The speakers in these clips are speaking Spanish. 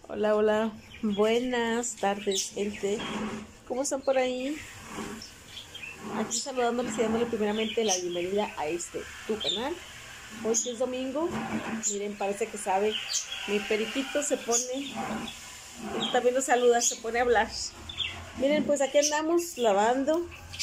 Hola, hola, buenas tardes, gente. ¿Cómo están por ahí? Aquí saludándoles y dándole primeramente la bienvenida a tu canal. Hoy que es domingo, miren, parece que sabe. Mi periquito se pone, también nos saluda, se pone a hablar. Miren, pues aquí andamos lavando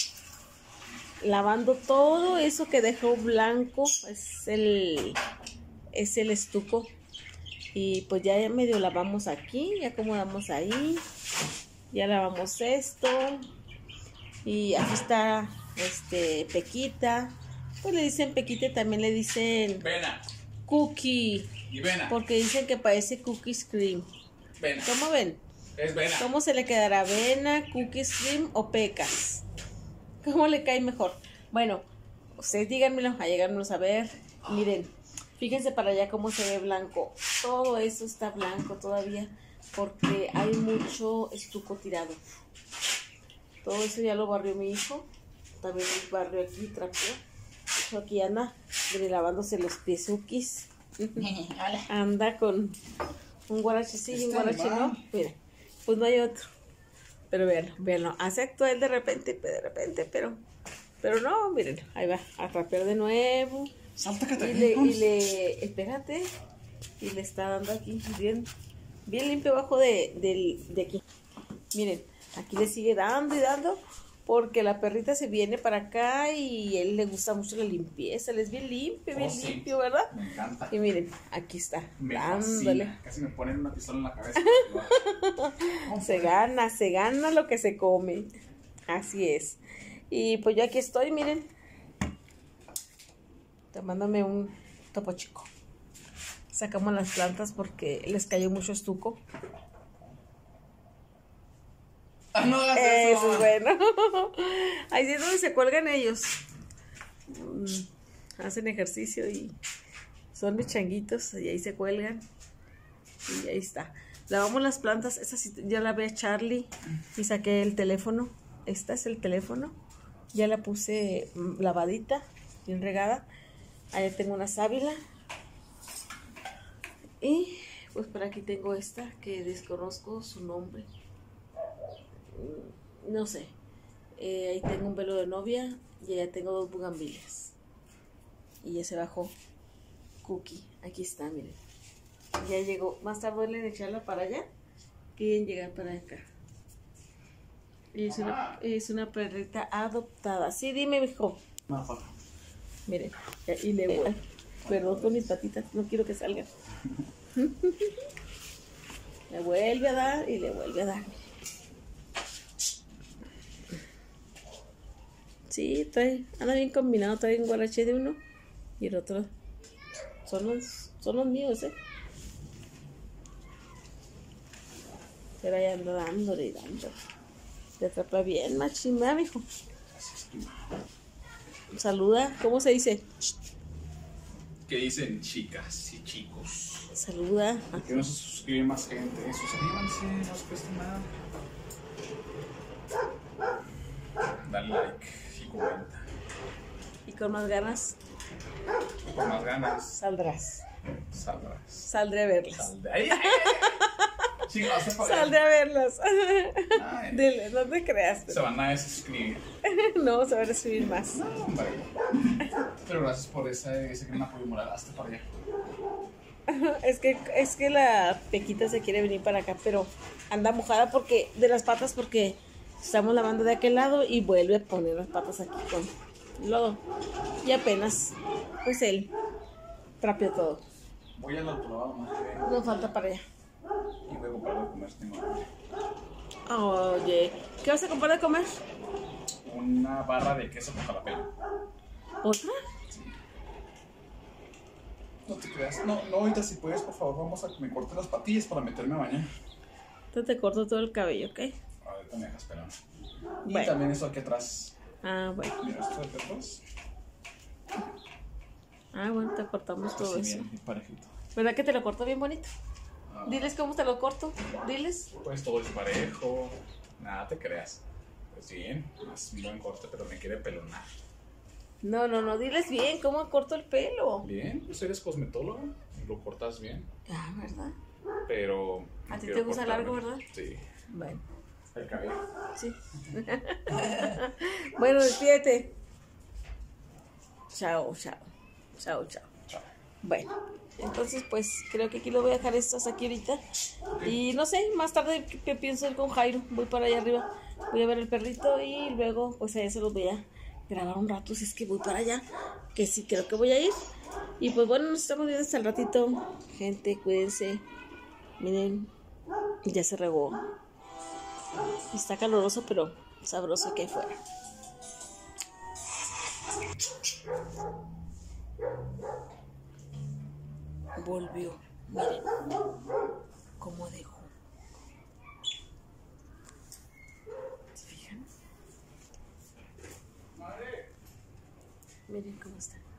todo eso que dejó blanco, es el estuco. Y pues ya medio lavamos aquí, ya acomodamos ahí, ya lavamos esto. Y aquí está Pequita. Pues le dicen Pequita, también le dicen Vena. Cookie. Y Vena. Porque dicen que parece Cookies Cream. Vena. ¿Cómo ven? Es Vena. ¿Cómo se le quedará? ¿Vena, Cookies Cream o Pecas? ¿Cómo le cae mejor? Bueno, ustedes díganmelo, ayúdenmelo a ver. Miren, fíjense para allá cómo se ve blanco. Todo eso está blanco todavía porque hay mucho estuco tirado. Todo eso ya lo barrió mi hijo. También barrió aquí, trapeó. Aquí anda lavándose los piezuquis. Anda con un guarache sí y un guarache no. Mira, pues no hay otro. Pero véanlo. Hace acto él de repente, pero no, miren, ahí va a trapear de nuevo. Salta, Espérate. Y le está dando aquí bien limpio abajo de aquí. Miren, aquí le sigue dando y dando porque la perrita se viene para acá y él le gusta mucho la limpieza. Él es bien limpio, ¿verdad? Me encanta. Y miren, aquí está, dándole. Casi me ponen una pistola en la cabeza. Se gana lo que se come. Así es. Y pues yo aquí estoy, miren, tomándome un topo chico. Sacamos las plantas porque les cayó mucho estuco. No hagas eso es bueno. Ahí es donde se cuelgan ellos. Hacen ejercicio y son de changuitos y ahí se cuelgan. Y ahí está. Lavamos las plantas. Esta sí, ya la ve a Charlie y saqué el teléfono. Este es el teléfono. Ya la puse lavadita, bien regada. Ahí tengo una sábila. Y pues por aquí tengo esta que desconozco su nombre. No sé. Ahí tengo un velo de novia y allá tengo 2 bugambilias. Y ya se bajó Cookie. Aquí está, miren. Ya llegó. Más tarde en echarla para allá que en llegar para acá. Es una perrita adoptada. Sí, dime, mijo. No, papá. Miren. Y le voy. Perdón con mis patitas. No quiero que salgan. Le vuelve a dar y le vuelve a dar. Sí, anda bien combinado, trae un guarache de uno y el otro son los míos, Pero ahí anda dándole. Te atrapa bien, machimba, mijo. Saluda, ¿cómo se dice? ¿Qué dicen chicas y chicos? Saluda. ¿Por qué no se suscribe más gente? Suscríbanse, no os cuesta nada. Dale like y comenta. Y con más ganas. Con más ganas. Saldrás. Saldré a verlas. Saldré a verlas. Dile, no te creas. Se van a desuscribir. No, se van a subir más. No, hombre. Pero gracias por ese gran apoyo moral. Hasta para allá. Es que la Pequita se quiere venir para acá, pero anda mojada porque de las patas porque estamos lavando de aquel lado y vuelve a poner las patas aquí con lodo. Y apenas, pues él trapeó todo. Voy al otro lado más que Nos falta para allá. y voy a comprar de comer. Tengo hambre. Oye, ¿qué vas a comprar de comer? Una barra de queso con jalapeño. ¿Otra? Sí. No te creas. No, ahorita si puedes, por favor, vamos a que me corten las patillas para meterme a bañar. Entonces te corto todo el cabello, ¿ok? Ahorita me dejas esperando. Y Bueno. también eso aquí atrás. Bueno. Mira, esto de aquí atrás. Bueno, te cortamos todo Así eso. bien parejito. ¿Verdad que te lo corto bien bonito? Diles cómo te lo corto. Diles. Pues todo es parejo. Nada te creas. Pues bien, más un buen corte, pero me quiere pelonar. No, diles bien cómo corto el pelo. Bien, pues eres cosmetóloga. Lo cortas bien. ¿Verdad? pero... ¿A ti quiero te gusta cortarme. largo, verdad? Sí. Bueno, El cabello. sí. Bueno, despídete. Chao, chao. Chao, chao. Chao. Bueno, entonces pues creo que aquí lo voy a dejar estas aquí ahorita. Y no sé, más tarde que pienso ir con Jairo. Voy para allá arriba. Voy a ver el perrito y luego pues a eso los voy a grabar un rato si es que voy para allá. Que sí creo que voy a ir. Y pues bueno, nos estamos viendo hasta el ratito. Gente, cuídense. Miren, ya se regó. Está caloroso, pero sabroso que fuera. Volvió. Miren cómo dejó. ¿Se fijan? Miren cómo está.